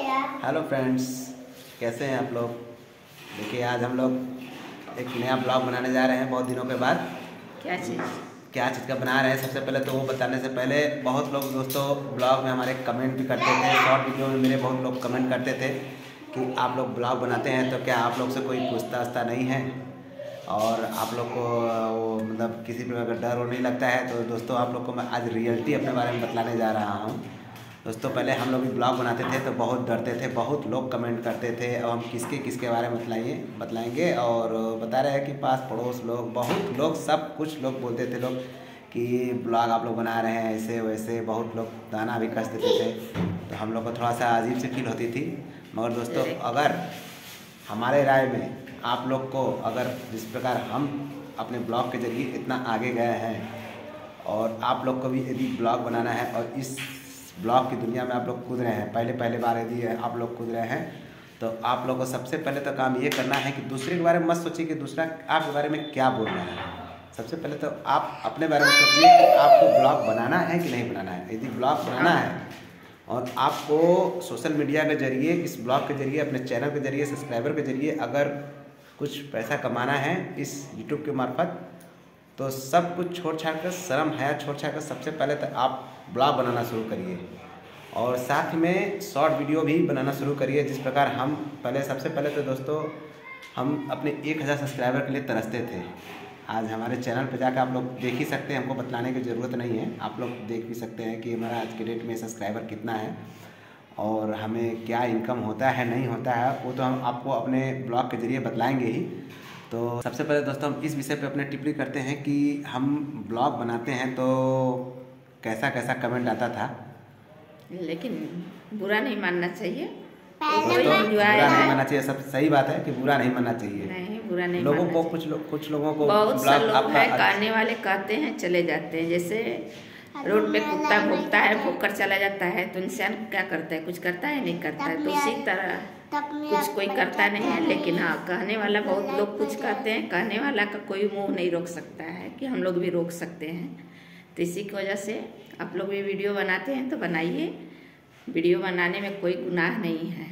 Hello friends, कैसे हैं आप लोग। देखिए आज हम लोग एक नया ब्लॉग बनाने जा रहे हैं बहुत दिनों के बाद। क्या चीज़ का बना रहे हैं, सबसे पहले तो वो बताने से पहले बहुत लोग दोस्तों ब्लॉग में हमारे कमेंट भी करते थे, शॉर्ट वीडियो में मेरे बहुत लोग कमेंट करते थे कि आप लोग ब्लॉग बनाते हैं तो क्या आप लोग से कोई पूछता नहीं है और आप लोग को वो मतलब किसी प्रकार का डर और नहीं लगता है। तो दोस्तों आप लोग को मैं आज रियलिटी अपने बारे में बतलाने जा रहा हूँ। दोस्तों पहले हम लोग भी ब्लॉग बनाते थे तो बहुत डरते थे, बहुत लोग कमेंट करते थे। अब हम किसके बारे में बतलाएंगे और बता रहे हैं कि पास पड़ोस लोग, बहुत लोग, सब कुछ लोग बोलते थे लोग कि ब्लॉग आप लोग बना रहे हैं ऐसे वैसे, बहुत लोग दाना भी कस देते थे। तो हम लोग को थोड़ा सा अजीब सी फील होती थी। मगर दोस्तों अगर हमारे राय में आप लोग को अगर जिस प्रकार हम अपने ब्लॉग के जरिए इतना आगे गए हैं और आप लोग को भी यदि ब्लॉग बनाना है और इस ब्लॉग की दुनिया में आप लोग कूद रहे हैं, पहले बार यदि आप लोग कूद रहे हैं तो आप लोग को सबसे पहले तो काम ये करना है कि दूसरे के बारे में मत सोचिए कि दूसरा आपके बारे में क्या बोल रहा है। सबसे पहले तो आप अपने बारे में सोचिए कि आपको ब्लॉग बनाना है कि नहीं बनाना है। यदि ब्लॉग बनाना है और आपको सोशल मीडिया के जरिए, इस ब्लॉग के जरिए, अपने चैनल के जरिए, सब्सक्राइबर के जरिए अगर कुछ पैसा कमाना है इस यूट्यूब के मार्फत, तो सब कुछ छोड़ छाड़ कर, शर्म हया छोड़ छाड़ कर सबसे पहले तो आप ब्लॉग बनाना शुरू करिए और साथ में शॉर्ट वीडियो भी बनाना शुरू करिए। जिस प्रकार हम सबसे पहले तो दोस्तों हम अपने 1000 सब्सक्राइबर के लिए तरसते थे। आज हमारे चैनल पर जाकर आप लोग देख ही सकते हैं, हमको बतलाने की ज़रूरत नहीं है, आप लोग देख भी सकते हैं कि हमारा आज के डेट में सब्सक्राइबर कितना है और हमें क्या इनकम होता है नहीं होता है, वो तो हम आपको अपने ब्लॉग के ज़रिए बतलाएंगे ही। तो सबसे पहले दोस्तों हम इस विषय पे अपने टिप्पणी करते हैं कि हम ब्लॉग बनाते हैं तो कैसा कमेंट आता था, लेकिन बुरा नहीं मानना चाहिए। बुरा नहीं मानना चाहिए, सब सही बात है कि बुरा नहीं मानना चाहिए। नहीं, बुरा नहीं लोगों को कुछ लोगों को बहुत से लोग हैं कहने वाले, कहते हैं चले जाते हैं। जैसे रोड पे कुत्ता भौंकता है, भौंक कर चला जाता है तो इंसान क्या करता है, कुछ करता है नहीं करता है। तो उसी तरह कुछ कोई करता नहीं है, लेकिन हाँ कहने वाला बहुत लोग कुछ कहते हैं। कहने वाला का कोई मुंह नहीं रोक सकता है कि हम लोग भी रोक सकते हैं। तो इसी की वजह से आप लोग भी वीडियो बनाते हैं तो बनाइए। वीडियो बनाने में कोई गुनाह नहीं है,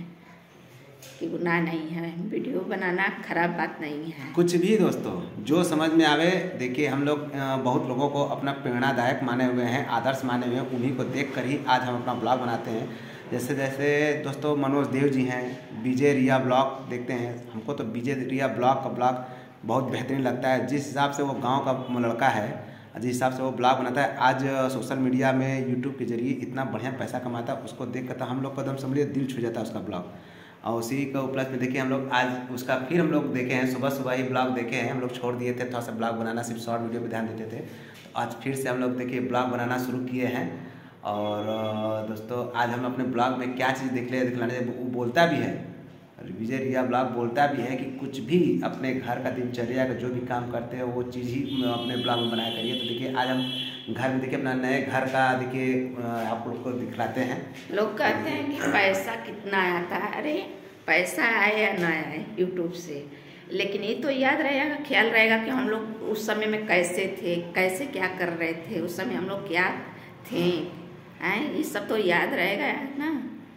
कि गुनाह नहीं है। वीडियो बनाना खराब बात नहीं है। कुछ भी दोस्तों जो समझ में आवे। देखिए हम लोग बहुत लोगों को अपना प्रेरणादायक माने हुए हैं, आदर्श माने हुए हैं, उन्हीं को देख कर ही आज हम अपना ब्लॉग बनाते हैं। जैसे दोस्तों मनोज देव जी हैं, विजय रिया ब्लॉग देखते हैं। हमको तो विजय रिया ब्लॉग का ब्लॉग बहुत बेहतरीन लगता है। जिस हिसाब से वो गाँव का लड़का है, जिस हिसाब से वो ब्लॉग बनाता है, आज सोशल मीडिया में यूट्यूब के जरिए इतना बढ़िया पैसा कमाता है, उसको देख कर तो हम लोग को एकदम समझिए दिल छू जाता है उसका ब्लॉग। और उसी का उपलक्ष्य में देखिए हम लोग आज उसका फिर हम लोग देखे हैं, सुबह ही ब्लॉग देखे हैं। हम लोग छोड़ दिए थे थोड़ा सा ब्लॉग बनाना, सिर्फ शॉर्ट वीडियो पे ध्यान देते थे। तो आज फिर से हम लोग देखिए ब्लॉग बनाना शुरू किए हैं। और दोस्तों आज हम अपने ब्लॉग में क्या चीज़ दिखलाने वो बोलता भी है, विजय रिया ब्लॉग बोलता भी है कि कुछ भी अपने घर का दिनचर्या का जो भी काम करते हैं वो चीज़ ही अपने ब्लॉग में बनाया करिए। तो देखिए आज हम घर में देखिए अपना नए घर का देखिए आप लोग को दिखलाते हैं। लोग कहते हैं कि पैसा कितना आता है। अरे पैसा आए या ना आए यूट्यूब से, लेकिन ये तो याद रहेगा, ख्याल रहेगा कि हम लोग उस समय में कैसे थे, कैसे क्या कर रहे थे, उस समय हम लोग क्या थे, हैं, ये सब तो याद रहेगा ना।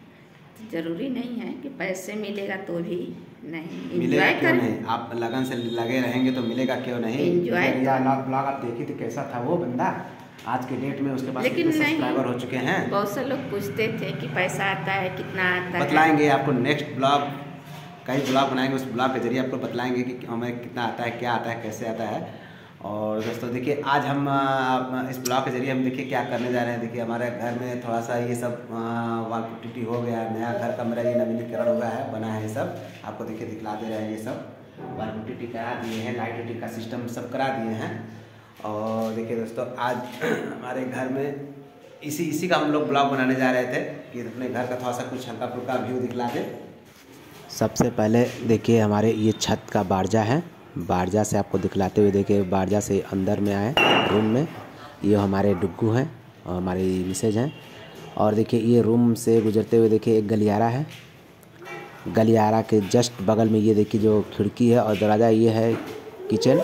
जरूरी नहीं है कि पैसे मिलेगा तो भी नहीं, मिलेगा क्यों नहीं, आप लगन से लगे रहेंगे तो मिलेगा क्यों नहीं। ब्लॉग आप देखी थी कैसा था वो बंदा, आज के डेट में उसके पास कितने सब्सक्राइबर हो चुके हैं। बहुत से लोग पूछते थे कि पैसा आता है कितना आता है। बतलाएंगे आपको, नेक्स्ट ब्लॉग कई ब्लॉग बनाएंगे, उस ब्लॉग के जरिए आपको बतलाएंगे कि हमें कितना आता है, क्या आता है, कैसे आता है। और दोस्तों देखिए आज हम इस ब्लॉग के जरिए हम देखिए क्या करने जा रहे हैं। देखिए हमारे घर में थोड़ा सा ये सब वाल पुट्टी हो गया है, नया घर का मेरा ये नवीनीकरण हो गया है, बना है ये सब। आपको देखिए दिखला दे रहे हैं, ये सब वाल पुट्टी करा दिए हैं, लाइट वाइट का सिस्टम सब करा दिए हैं। और देखिए दोस्तों आज हमारे घर में इसी का हम लोग ब्लॉग बनाने जा रहे थे कि अपने घर का थोड़ा सा कुछ हल्का फुल्का व्यू दिखला दे। सबसे पहले देखिए हमारे ये छत का बारजा है, बारजा से आपको दिखलाते हुए देखिए, बारजा से अंदर में आए रूम में। ये हमारे डुग्गू हैं और हमारी मिसेज हैं। और देखिए ये रूम से गुजरते हुए देखिए एक गलियारा है, गलियारा के जस्ट बगल में ये देखिए जो खिड़की है और दरवाज़ा, ये है किचन।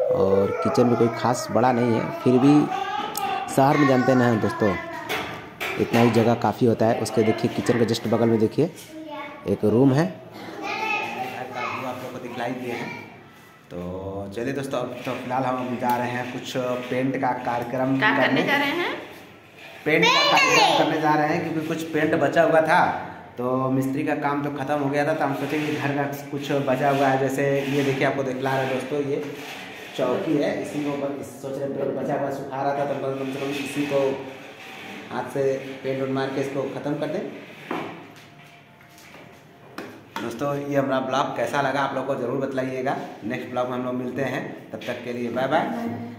और किचन में कोई ख़ास बड़ा नहीं है, फिर भी शहर में जानते ना हैं दोस्तों इतना ही जगह काफ़ी होता है। उसके देखिए किचन के जस्ट बगल में देखिए एक रूम है, आप लोग को दिखलाई दिए हैं। तो चलिए दोस्तों, अब तो फिलहाल हम जा रहे हैं कुछ पेंट का कार्यक्रम करने जा रहे हैं। पेंट का कार्यक्रम करने जा रहे हैं क्योंकि कुछ पेंट बचा हुआ था, तो मिस्त्री का काम तो ख़त्म हो गया था, तो हम सोचे कि घर का कुछ बचा हुआ है। जैसे ये देखिए, आपको दिखला रहे दोस्तों, ये चौकी है, इसी को सोच रहे पेंट बचा हुआ सुखा रहा था, तो कम से कम इसी को हाथ से पेंट उड़ मार के इसको ख़त्म कर दें। दोस्तों ये हमारा ब्लॉग कैसा लगा आप लोग को ज़रूर बताइएगा। नेक्स्ट ब्लॉग में हम लोग मिलते हैं, तब तक के लिए बाय बाय।